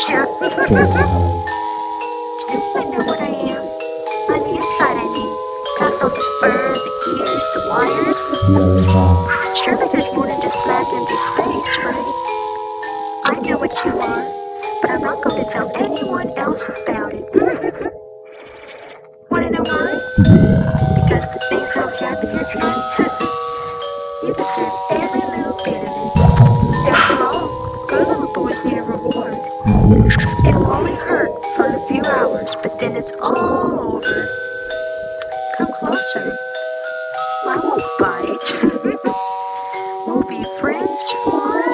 Sure. Do I know what I am? On the inside, I mean. Past all the fur, the gears, the wires. Surely there's more than just black empty space, right? I know what you are, but I'm not going to tell anyone else about it. Want to know why? Because the things that'll happen here tonight, you deserve every little bit of it. After all, good little boys need a reward. It'll only hurt for a few hours, but then it's all over. Come closer. I won't bite. We'll be friends forever.